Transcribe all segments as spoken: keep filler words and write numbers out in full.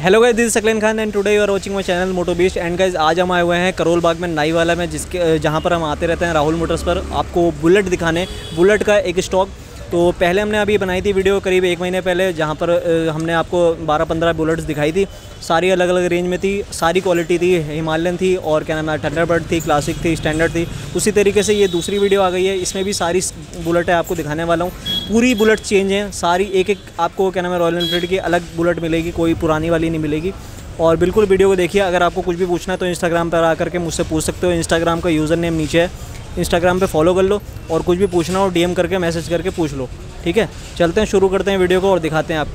Hello guys, this is Saqlain Khan and today you are watching my channel moto beast. And guys आज हम आए हुए हैं करोल बाग में नाई वाला में, जिसके जहां पर हम आते रहते हैं राहुल मोटर्स पर आपको बुलेट दिखाने, बुलेट का एक स्टॉक। तो पहले हमने अभी बनाई थी वीडियो करीब एक महीने पहले, जहां पर हमने आपको बारह पंद्रह बुलेट्स दिखाई थी। सारी अलग अलग रेंज में थी, सारी क्वालिटी थी, हिमालयन थी और क्या नाम है थंडरबर्ड थी, क्लासिक थी, स्टैंडर्ड थी। उसी तरीके से ये दूसरी वीडियो आ गई है, इसमें भी सारी बुलेटें आपको दिखाने वाला हूँ। पूरी बुलेट चेंज हैं सारी, एक एक आपको क्या नाम है रॉयल एनफील्ड की अलग बुलेट मिलेगी, कोई पुरानी वाली नहीं मिलेगी। और बिल्कुल वीडियो को देखिए। अगर आपको कुछ भी पूछना है तो इंस्टाग्राम पर आकर के मुझसे पूछ सकते हो। इंस्टाग्राम का यूज़र नेम नीचे है, इंस्टाग्राम पे फॉलो कर लो और कुछ भी पूछना हो डीएम करके मैसेज करके पूछ लो, ठीक है। चलते हैं, शुरू करते हैं वीडियो को और दिखाते हैं आपको।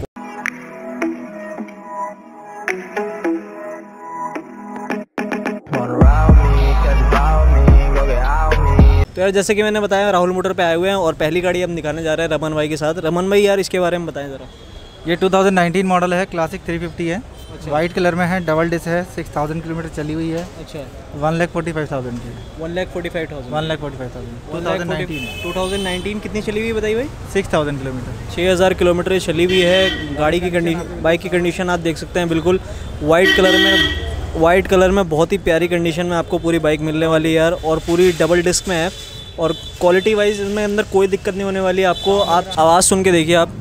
तो यार जैसे कि मैंने बताया राहुल मोटर पे आए हुए हैं और पहली गाड़ी हम दिखाने जा रहे हैं रमन भाई के साथ। रमन भाई यार इसके बारे में बताएं ज़रा। ये टू थाउजेंड नाइनटीन मॉडल है, क्लासिक थ्री फिफ्टी है। अच्छा। वाइट कलर में है, डबल डिस्क है, सिक्स थाउजेंड किलोमीटर चली हुई है। अच्छा। One lakh forty five thousand की one lakh forty five thousand one lakh forty five thousand two thousand nineteen two thousand nineteen कितनी चली हुई है बताइए भाई? सिक्स थाउजेंड किलोमीटर छः हज़ार किलोमीटर चली हुई है। गाड़ी की कंडीशन, बाइक की कंडीशन आप देख सकते हैं, बिल्कुल वाइट कलर में, वाइट कलर में बहुत ही प्यारी कंडीशन में आपको पूरी बाइक मिलने वाली है यार। और पूरी डबल डिस्क में है और क्वालिटी वाइज इसमें अंदर कोई दिक्कत नहीं होने वाली है आपको। आप आवाज़ सुन के देखिए आप,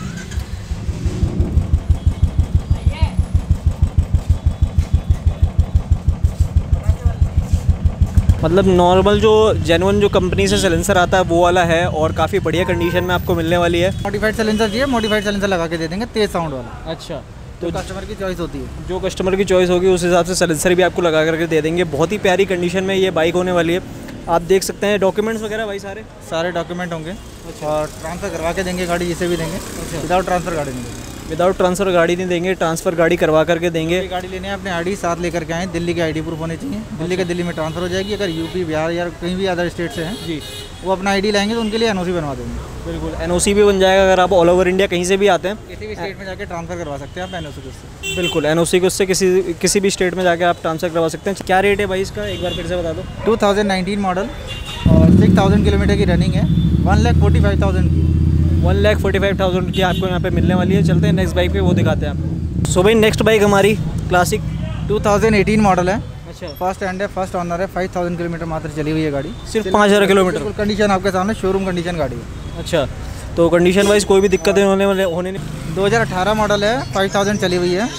मतलब नॉर्मल जो जेन्युइन जो कंपनी से सिलेंसर आता है वो वाला है और काफ़ी बढ़िया कंडीशन में आपको मिलने वाली है। मॉडिफाइड सिलेंसर चाहिए, मॉडिफाइड सिलेंसर लगा के दे देंगे, तेज साउंड वाला। अच्छा, तो कस्टमर की चॉइस होती है, जो कस्टमर की चॉइस होगी उस हिसाब से सिलेंसर भी आपको लगा करके दे देंगे। बहुत ही प्यारी कंडीशन में ये बाइक होने वाली है, आप देख सकते हैं। डॉक्यूमेंट्स वगैरह भाई सारे सारे डॉक्यूमेंट होंगे। अच्छा। और ट्रांसफ़र करवा के देंगे गाड़ी, जिसे भी देंगे। अच्छा। विदाउट ट्रांसफ़र गाड़ी नहीं देंगे, विदाउट ट्रांसफ़र गाड़ी नहीं देंगे, ट्रांसफ़र गाड़ी करवा करके देंगे। गाड़ी लेने हैं अपने आईडी साथ लेकर के आए, दिल्ली की आईडी प्रूफ होनी चाहिए। दिल्ली के दिल्ली में ट्रांसफ़र हो जाएगी। अगर यूपी बिहार या कहीं भी अदर स्टेट से हैं जी, वो अपना आईडी लाएंगे तो उनके लिए एनओसी बनवा देंगे। बिल्कुल एनओसी भी बन जाएगा। अगर आप ऑल ओवर इंडिया कहीं से भी आते हैं, किसी भी स्टेट में जाके ट्रांसफ़र करवा सकते हैं आप एनओसी उससे। बिल्कुल एनओसी को उससे किसी किसी भी स्टेट में जाके आप ट्रांसफ़र करवा सकते हैं। क्या रेट है भाई इसका, एक बार फिर से बता दो। टू थाउजेंड नाइनटीन मॉडल और सिक्स थाउजेंड किलोमीटर की रनिंग है, one lakh forty five thousand की one lakh forty five thousand की आपको यहाँ पे मिलने वाली है। चलते हैं नेक्स्ट बाइक पे, वो दिखाते हैं आपको। सो भाई नेक्स्ट बाइक हमारी classic two thousand eighteen model है। अच्छा। फर्स्ट हैंड है, फर्स्ट ऑनर है, फाइव थाउजेंड किलोमीटर मात्र चली हुई है गाड़ी, सिर्फ पाँच हज़ार किलोमीटर। कंडीशन आपके सामने शोरूम कंडीशन गाड़ी है। अच्छा, तो कंडीशन वाइज कोई भी दिक्कत होने वाले होने नहीं। दो हज़ार अठारह मॉडल है, फाइव थाउजेंड चली हुई है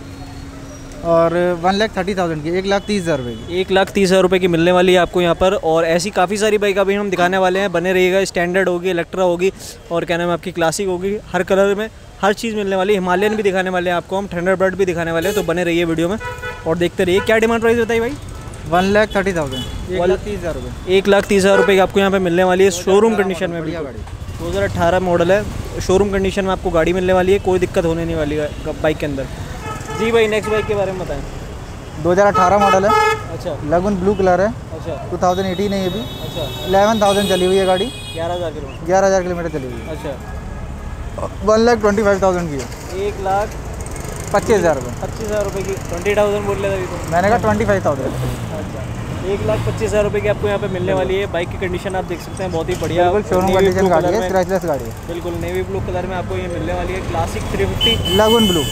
और वन लाख थर्टी थाउजेंड की, एक लाख तीस हज़ार रुपये की एक लाख तीस हज़ार रुपये की मिलने वाली है आपको यहाँ पर। और ऐसी काफ़ी सारी बाइक अभी हम दिखाने वाले हैं, बने रहिएगा। स्टैंडर्ड होगी, इलेक्ट्रा होगी और क्या नाम है आपकी क्लासिक होगी, हर कलर में हर चीज़ मिलने वाली है। हिमालयन भी दिखाने वाले हैं आपको हम, थंडरबर्ड भी दिखाने वाले हैं। तो बने रहिए वीडियो में और देखते रहिए। क्या डिमांड प्राइस बताइए भाई? वन लाख थर्टी थाउजेंड एक लाख तीस हज़ार रुपये एक लाख तीस हज़ार रुपये की आपको यहाँ पे मिलने वाली है शोरूम कंडीशन में। बढ़िया गाड़ी, दो हज़ार अठारह मॉडल है, शोरूम कंडीशन में आपको गाड़ी मिलने वाली है, कोई दिक्कत होने नहीं वाली है बाइक के अंदर। जी भाई नेक्स्ट बाइक के बारे में बताएं। दो हज़ार अठारह मॉडल है। अच्छा। लगुन ब्लू कलर है। अच्छा। टू थाउजेंड एटीन है ये भी। अच्छा। इलेवन थाउजेंड चली हुई है गाड़ी, ग्यारह हज़ार किलोमीटर ग्यारह हज़ार किलोमीटर चली हुई है। अच्छा। One lakh twenty five thousand की है, एक लाख पच्चीस हज़ार रुपये पच्चीस हज़ार रुपये की। ट्वेंटी थाउजेंड बोल रहे थे, मैंने कहा ट्वेंटी फाइव थाउजेंड। अच्छा, एक लाख पच्चीस हज़ार रुपये की आपको यहाँ पे मिलने वाली है। बाइक की कंडीशन आप देख सकते हैं, बहुत ही बढ़िया शोरूम कंडीशन गाड़ी है, स्क्रैचलेस गाड़ी है। बिल्कुल नेवी ब्लू कलर में आपको ये मिलने वाली है, classic three fifty. Lagoon blue.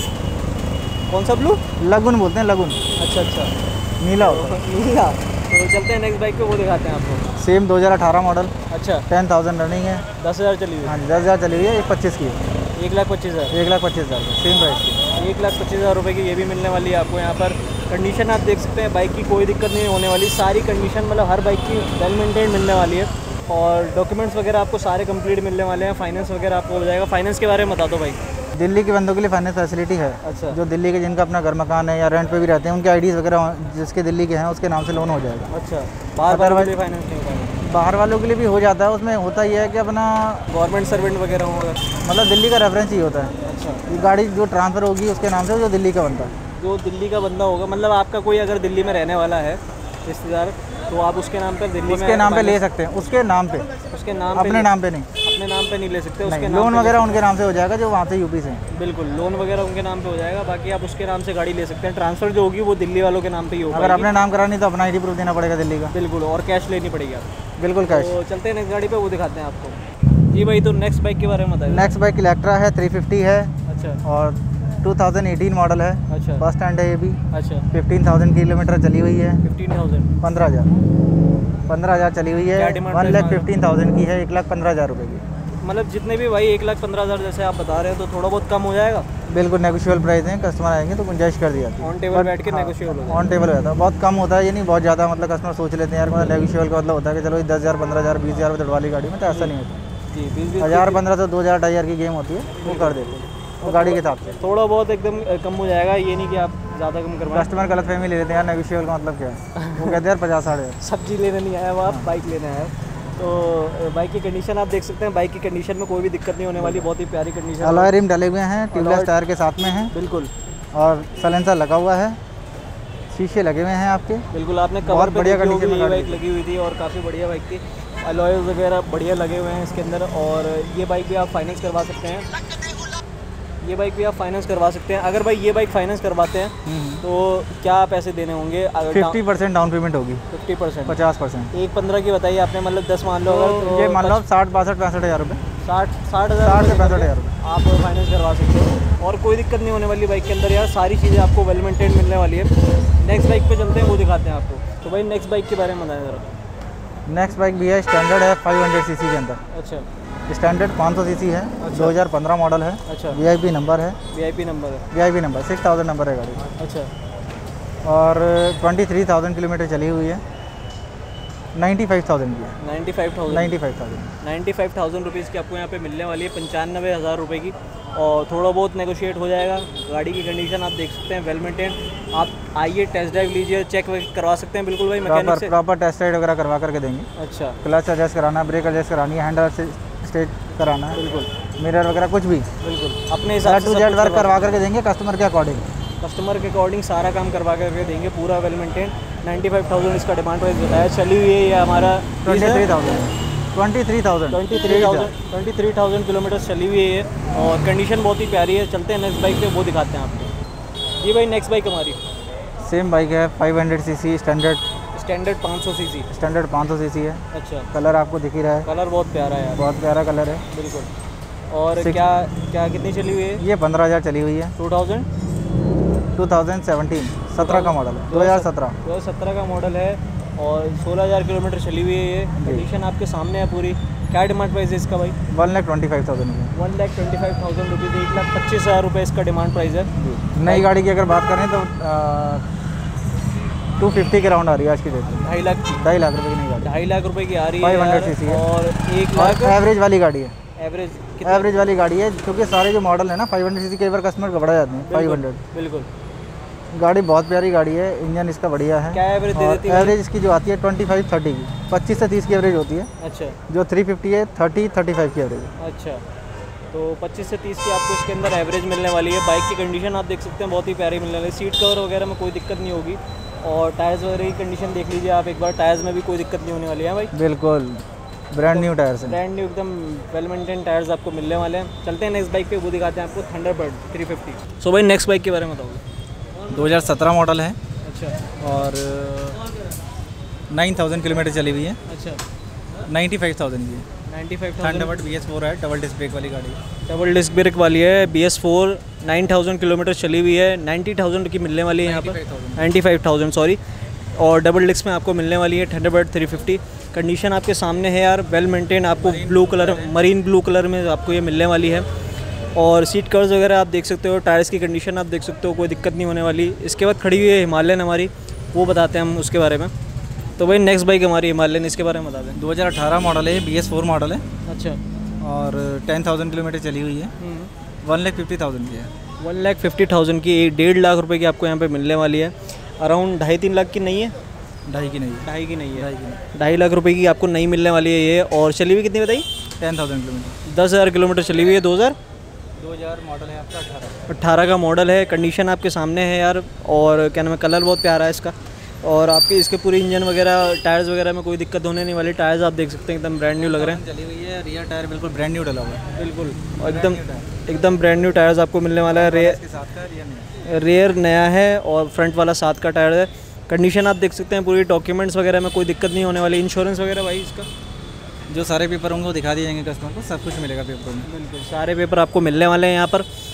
कौन सा ब्लू? लगुन बोलते हैं, लगुन। अच्छा अच्छा, नीला होता है। नीला। तो चलते हैं नेक्स्ट बाइक पे, वो दिखाते हैं आपको। सेम दो हज़ार अठारह मॉडल। अच्छा। टेन थाउजेंड रनिंग है, दस हज़ार चली हुई है। हाँ जी, दस हज़ार चली हुई है, एक पच्चीस की है, एक लाख पच्चीस हज़ार एक लाख पच्चीस हज़ार सेम प्राइस की, एक लाख पच्चीस हज़ार रुपये की ये भी मिलने वाली है आपको यहाँ पर। कंडीशन आप देख सकते हैं, बाइक की कोई दिक्कत नहीं होने वाली, सारी कंडीशन मतलब हर बाइक की वेल मेंटेन मिलने वाली है। और डॉक्यूमेंट्स वगैरह आपको सारे कंप्लीट मिलने वाले हैं। फाइनेंस वगैरह आपको हो जाएगा। फाइनेंस के बारे में बता दो भाई। दिल्ली के बंदों के लिए फाइनेंस फैसिलिटी है। अच्छा। जो दिल्ली के जिनका अपना घर मकान है या रेंट पे भी रहते हैं, उनके आईडीज़ वगैरह जिसके दिल्ली के हैं उसके नाम से लोन हो जाएगा। अच्छा, बाहर वालों के लिए फाइनेंस नहीं होगा? बाहर वालों के लिए भी हो जाता है, उसमें होता ही है कि अपना गवर्नमेंट सर्वेंट वगैरह होगा, मतलब दिल्ली का रेफरेंस ही होता है। अच्छा। ये गाड़ी जो ट्रांसफ़र होगी उसके नाम से, जो दिल्ली का बनता है, जो दिल्ली का बंदा होगा, मतलब आपका कोई अगर दिल्ली में रहने वाला है रिश्तेदार, तो आप उसके नाम पर दिल्ली उसके नाम पे ले सकते हैं, उसके नाम पे, उसके नाम अपने नाम पे नहीं, अपने नाम पे नहीं ले सकते। उसके नाम लोन वगैरह उनके नाम से हो जाएगा जो वहाँ से यूपी से हैं। बिल्कुल लोन वगैरह उनके नाम पे हो जाएगा, बाकी आप उसके नाम से गाड़ी ले सकते हैं। ट्रांसफ़र जो होगी वो दिल्ली वालों के नाम पे ही होगा। अगर अपने नाम करानी तो अपना आईडी प्रूफ देना पड़ेगा दिल्ली का। बिल्कुल, और कैश लेनी पड़ेगी आपको। बिल्कुल कैश। तो चलते हैं नेक्स्ट गाड़ी पे, वो दिखाते हैं आपको। जी भाई, तो नेक्स्ट बाइक के बारे में बताइए। नेक्स्ट बाइक इलेक्ट्रा है, थ्री फिफ्टी है। अच्छा। और टू थाउजेंड एटीन मॉडल है। अच्छा। फर्स्ट हैंड है ये भी। अच्छा। फिफ्टीन थाउजेंड किलोमीटर चली हुई है। फिफ्टीन थाउजेंड पंद्रह हज़ार पंद्रह हज़ार चली हुई है। वन लाख फिफ्टीन थाउजेंड की है, एक लाख पंद्रह हज़ार रुपये की। मतलब जितने भी भाई एक लाख पंद्रह हज़ार जैसे आप बता रहे हैं, तो थोड़ा बहुत कम हो जाएगा। बिल्कुल नेगोशिएबल प्राइस है, कस्टमर आएंगे तो गुंजाइश कर दिया। ऑन टेबल बैठ के नेगोशिएबल होगा। ऑन टेबल रहता है, बहुत कम होता है, ये नहीं बहुत ज़्यादा। मतलब कस्टमर सोच लेते हैं यार मतलब नेगोशिएबल का मतलब होता है कि चलो दस हज़ार पंद्रह हज़ार बीस हज़ार रुपये वाली गाड़ी में, तो ऐसा नहीं होता जी। बीस बीस हज़ार पंद्रह सौ दो हज़ार ढाई हज़ार की गेम होती है, वो कर देते हैं वो गाड़ी के हिसाब से। थोड़ा बहुत एकदम कम हो जाएगा, ये नहीं कि आप ज़्यादा कम करवाएं। कस्टमर गलत फहमी ले लेते हैं यार नेगोशिएबल का मतलब क्या है, वो कहते हैं यार पचास साठ हज़ार। सब्जी लेने नहीं आया वो, आप बाइक लेने आए हो। तो बाइक की कंडीशन आप देख सकते हैं, बाइक की कंडीशन में कोई भी दिक्कत नहीं होने वाली, बहुत ही प्यारी कंडीशन। अलॉय रिम डले हुए हैं, ट्यूबलेस टायर के साथ में हैं। बिल्कुल। और साइलेंसर लगा हुआ है, शीशे लगे हुए हैं आपके। बिल्कुल, आपने कवर पे बढ़िया कंडीशन में बाइक लगी हुई थी और काफ़ी बढ़िया बाइक थी। अलॉय वगैरह बढ़िया लगे हुए हैं इसके अंदर। और ये बाइक भी आप फाइनेंस करवा सकते हैं, ये बाइक भी आप फाइनेंस करवा सकते हैं। अगर भाई ये बाइक फाइनेंस करवाते हैं तो क्या पैसे देने होंगे? फिफ्टी परसेंट डाउन पेमेंट होगी। फिफ्टी परसेंट पचास परसेंट एक पंद्रह की बताइए आपने, मतलब दस मान लो अगर, तो ये मान लो साठ बासठ पैंसठ हज़ार रुपये, साठ साठ हज़ार साठ से पैंसठ हज़ार रुपये आप फाइनेंस करवा सकते हो और कोई दिक्कत नहीं होने वाली बाइक के अंदर यार। सारी चीज़ें आपको वेल मेंटेन मिलने वाली है। नेक्स्ट बाइक पे चलते हैं, वो दिखाते हैं आपको। तो भाई नेक्स्ट बाइक के बारे में बताएं ज़रा। नेक्स्ट बाइक भी है, स्टैंडर्ड है, फाइव हंड्रेड सी सी के अंदर। अच्छा। स्टैंडर्ड पाँच सौ सीसी है। अच्छा। दो हज़ार पंद्रह मॉडल है। अच्छा। वीआईपी नंबर है। वीआईपी नंबर है। VIP number six thousand number है गाड़ी। अच्छा। और ट्वेंटी थ्री थाउजेंड किलोमीटर चली हुई है। नाइन्टी फाइव थाउजेंड की है। Ninety five thousand ninety five thousand ninety five thousand rupees की आपको यहाँ पे मिलने वाली है, पंचानवे हज़ार रुपये की। और थोड़ा बहुत नेगोशिएट हो जाएगा। गाड़ी की कंडीशन आप देख सकते हैं, वेल मेंटेन। आप आइए, टेस्ट ड्राइव लीजिए, चेक करवा सकते हैं बिल्कुल भाई मैकेनिक से। प्रॉपर टेस्ट राइड वगैरह करवा करके देंगे। अच्छा। क्लच एडजस्ट कराना, ब्रेक एडजस्ट करानी है, हैंडल से स्टेट कराना है, बिल्कुल मिरर वगैरह कुछ भी बिल्कुल अपने हिसाब टू जेड वर्क करवा करके देंगे कस्टमर के अकॉर्डिंग। कस्टमर के अकॉर्डिंग सारा काम करवा करके देंगे, पूरा well maintain. Ninety five thousand इसका डिमांड प्राइस बताया। चली हुई है ये हमारा twenty three thousand twenty three thousand twenty three thousand twenty three thousand kilometre चली हुई है ये, और कंडीशन बहुत ही प्यारी है। चलते हैं नेक्स्ट बाइक पे, वो दिखाते हैं आपको। ये भाई नेक्स्ट बाइक हमारी सेम बाइक है, five hundred C C standard standard पाँच सौ सीसी स्टैंडर्ड पाँच सौ सीसी है। अच्छा। कलर आपको दिख ही रहा है, कलर बहुत प्यारा है यार, बहुत प्यारा कलर है। बिल्कुल। और क्या क्या कितनी चली हुई है? ये पंद्रह हज़ार चली हुई है। Two thousand two thousand seventeen सत्रह का मॉडल है, दो हज़ार सत्रह दो हज़ार सत्रह का मॉडल है और सोलह हज़ार किलोमीटर चली हुई है ये। कंडीशन आपके सामने है पूरी। क्या डिमांड प्राइस है इसका भाई? One lakh twenty five thousand one lakh twenty five thousand rupees, एक लाख पच्चीस हज़ार रुपये इसका डिमांड प्राइस है। नई गाड़ी की अगर बात करें तो टू फिफ्टी के राउंड आ रही है आज की डेट में। ढाई लाख की ढाई लाख रुपए की नई गाड़ी, ढाई लाख रुपए की आ रही है फाइव हंड्रेड सीसी है और एक लाख एवरेज वाली गाड़ी है। एवरेज एवरेज वाली गाड़ी है, क्योंकि सारे जो मॉडल है ना फाइव हंड्रेड सीसी, कई बार कस्टमर घबरा जाते हैं। फाइव हंड्रेड बिल्कुल गाड़ी बहुत प्यारी गाड़ी है, इंजन इसका बढ़िया है। क्या एवरेज दे देती है? एवरेज इसकी जो आती है ट्वेंटी फाइव थर्टी की, पच्चीस से तीस की एवरेज होती है। अच्छा। जो थ्री फिफ्टी है थर्टी थर्टी फाइव की एवरेज। अच्छा, तो पच्चीस से तीस की आपको इसके अंदर एवरेज मिलने वाली है। बाइक की कंडीशन आप देख सकते हैं, बहुत ही प्यारी मिलने वाली है। सीट कवर वगैरह में कोई दिक्कत नहीं होगी और टायर्स वगैरह की कंडीशन देख लीजिए आप एक बार, टायर्स में भी कोई दिक्कत नहीं होने वाली है भाई। बिल्कुल ब्रांड न्यू टायर्स हैं, ब्रांड न्यू एकदम वेल मेंटेन टायर्स आपको मिलने वाले हैं। चलते हैं नेक्स्ट बाइक पे, वो दिखाते हैं आपको, थंडरबर्ड थ्री फिफ्टी। सो भाई नेक्स्ट बाइक के बारे में बताओगे? दो हज़ार सत्रह मॉडल है। अच्छा। और नाइन थाउजेंड किलोमीटर चली हुई है। अच्छा। नाइन्टी फाइव थाउजेंड की है। Ninety five thousand Thunderbird B S four है, डबल डिस्क ब्रेक वाली गाड़ी है। डबल डिस्क ब्रेक वाली है, B S four, nine thousand kilometre चली हुई है। नाइन्टी थाउजेंड की मिलने वाली है यहाँ पर, नाइन्टी फाइव थाउजेंड सॉरी। और डबल डिस्क में आपको मिलने वाली है थंडरबर्ड थ्री फिफ्टी। कंडीशन आपके सामने है यार, वेल मेंटेन। आपको blue colour, marine blue colour में आपको ये मिलने वाली है। और सीट कवर्स वगैरह आप देख सकते हो, टायर्स की कंडीशन आप देख सकते हो, कोई दिक्कत नहीं होने वाली। इसके बाद खड़ी हुई है हिमालयन हमारी, वो बताते हैं हम उसके बारे में। तो भाई नेक्स्ट बाइक हमारी हिमालयन, इसके बारे में बता दें। दो हज़ार अठारह मॉडल है, बी एस फोर मॉडल है। अच्छा। और टेन थाउजेंड किलोमीटर चली हुई है। वन लाख फिफ्टी थाउजेंड की है। वन लाख फिफ्टी थाउजेंड की, एक डेढ़ लाख रुपए की आपको यहाँ पे मिलने वाली है। अराउंड ढाई तीन लाख की नहीं है, ढाई की नहीं है, ढाई की नहीं है, ढाई की ढाई लाख रुपए की आपको नहीं मिलने वाली है ये। और चली हुई कितनी बताई? टेन थाउजेंड किलोमीटर, दस हज़ार किलोमीटर चली हुई है। दो हज़ार दो हज़ार मॉडल है आपका, अठारह अट्ठारह का मॉडल है। कंडीशन आपके सामने है यार, और क्या नाम है, कलर बहुत प्यारा है इसका। और आपके इसके पूरे इंजन वगैरह, टायर्स वगैरह में कोई दिक्कत होने नहीं वाली। टायर्स आप देख सकते हैं एकदम ब्रांड न्यू लग रहे हैं। चली हुई है, रियर टायर बिल्कुल ब्रांड न्यू डला हुआ है। बिल्कुल, और एकदम एकदम ब्रांड न्यू टायर्स आपको मिलने वाला है। रेयर के साथ का रियर नया, रेयर नया है और फ्रंट वाला सात का टायर है। कंडीशन आप देख सकते हैं पूरी, डॉक्यूमेंट्स वगैरह में कोई दिक्कत नहीं होने वाली। इंश्योरेंस वगैरह भाई इसका जो सारे पेपर होंगे वो दिखा दिए जाएंगे कस्टमर को, सब कुछ मिलेगा पेपर में। बिल्कुल, सारे पेपर आपको मिलने वाले हैं यहाँ पर।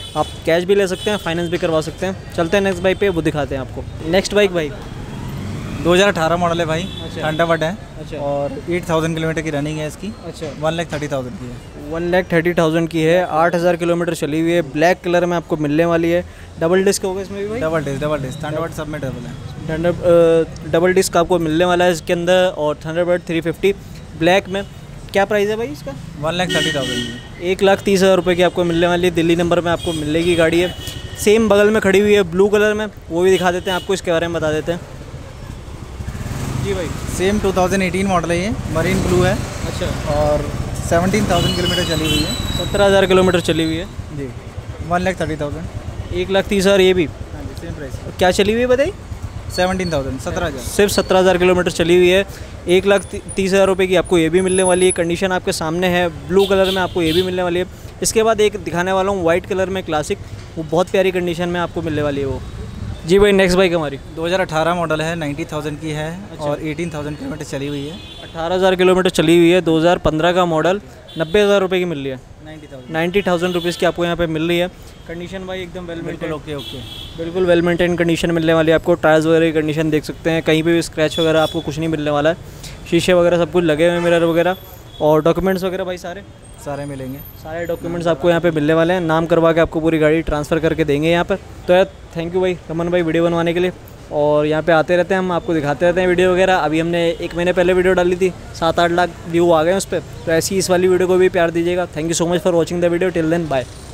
आप कैश भी ले सकते हैं, फाइनेंस भी करवा सकते हैं। चलते हैं नेक्स्ट बाइक पे, वो दिखाते हैं आपको। नेक्स्ट बाइक भाई दो हज़ार अठारह मॉडल है भाई। अच्छा। थंडरबर्ड है। अच्छा। और एट थाउजेंड किलोमीटर की रनिंग है इसकी। अच्छा। वन लाख थर्टी थाउजेंड की है। वन लाख थर्टी थाउजेंड की है, आठ हज़ार किलोमीटर चली हुई है, ब्लैक कलर में आपको मिलने वाली है। डबल डिस्क होगा इसमें भी भाई? Double disc double disc Thunderbird सब में डबल है। थंडर डबल डिस्क आपको मिलने वाला है इसके अंदर, और थंडरबर्ड थ्री फिफ्टी ब्लैक में। क्या प्राइस है भाई इसका? वन लाख थर्टी थाउजेंड एक लाख तीस हज़ार रुपये की आपको मिलने वाली है। दिल्ली नंबर में आपको मिलेगी गाड़ी है। सेम बगल में खड़ी हुई है ब्लू कलर में, वो भी दिखा देते हैं आपको, इसके बारे में बता देते हैं जी भाई। Same two thousand eighteen model है ये, मरीन ब्लू है। अच्छा। और सेवनटीन थाउजेंड किलोमीटर चली हुई है। सत्रह हज़ार किलोमीटर चली हुई है जी। वन लाख थर्टी थाउजेंड एक लाख तीस हज़ार ये भी। हाँ जी, सेम प्राइस। क्या चली हुई है बताइए? सेवनटीन थाउजेंड सत्रह हज़ार सिर्फ सत्रह हज़ार किलोमीटर चली हुई है। एक लाख तीस हज़ार रुपये की आपको ये भी मिलने वाली है। कंडीशन आपके सामने है, ब्लू कलर में आपको ये भी मिलने वाली है। इसके बाद एक दिखाने वाला हूँ वाइट कलर में क्लासिक, वो बहुत प्यारी कंडीशन में आपको मिलने वाली है वो। जी भाई नेक्स्ट बाइक हमारी दो हज़ार अठारह मॉडल है, नाइन्टी थाउजेंड की है। अच्छा। और एटीन थाउजेंड किलोमीटर चली हुई है। अठारह हज़ार किलोमीटर चली हुई है, दो हज़ार पंद्रह का मॉडल, नब्बे हज़ार रुपये की मिल रही है। Ninety thousand ninety thousand rupees की आपको यहाँ पे मिल रही है। कंडीशन भाई एकदम वेल मेंटेन, ओके ओके बिल्कुल वेल मेंटेन कंडीशन मिलने वाली है आपको। टायर्स वगैरह की कंडीशन देख सकते हैं, कहीं पे भी स्क्रैच वगैरह आपको कुछ नहीं मिलने वाला है। शीशे वगैरह सब कुछ लगे हुए हैं, मिरर वगैरह, और डॉक्यूमेंट्स वगैरह भाई सारे सारे मिलेंगे। सारे डॉक्यूमेंट्स आपको यहाँ पे मिलने वाले हैं। नाम करवा के आपको पूरी गाड़ी ट्रांसफ़र करके देंगे यहाँ पर। तो यार थैंक यू भाई रमन भाई वीडियो बनवाने के लिए, और यहाँ पे आते रहते हैं हम, आपको दिखाते रहते हैं वीडियो वगैरह। अभी हमने एक महीने पहले वीडियो डाली थी, सात आठ लाख व्यू आ गए उस पर। तो ऐसी इस वाली वीडियो को भी प्यार दीजिएगा। Thank you so much for watching the video. Till then bye.